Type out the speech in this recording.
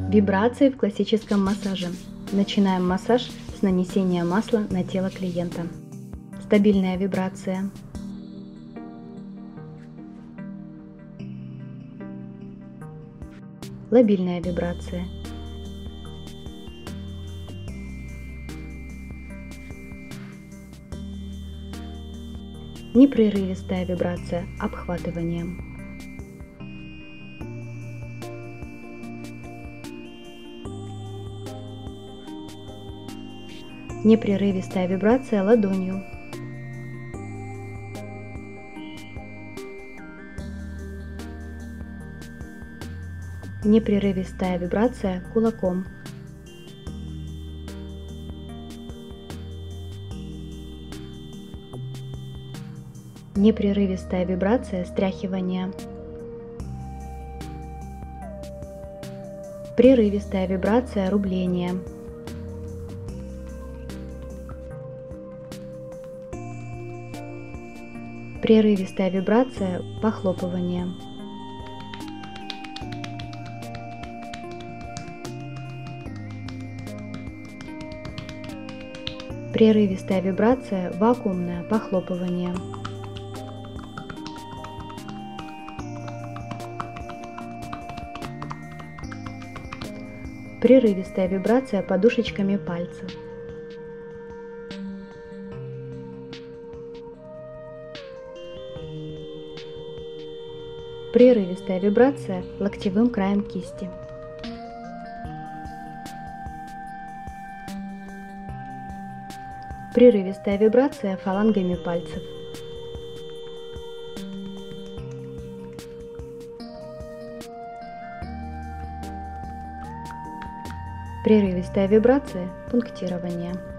Вибрации в классическом массаже. Начинаем массаж с нанесения масла на тело клиента. Стабильная вибрация. Лобильная вибрация. Непрерывистая вибрация обхватыванием. Непрерывистая вибрация ладонью. Непрерывистая вибрация кулаком. Непрерывистая вибрация стряхивания. Прерывистая вибрация рубления. Прерывистая вибрация похлопывания. Прерывистая вибрация вакуумное похлопывание. Прерывистая вибрация подушечками пальцев. Прерывистая вибрация локтевым краем кисти. Прерывистая вибрация фалангами пальцев. Прерывистая вибрация пунктирования.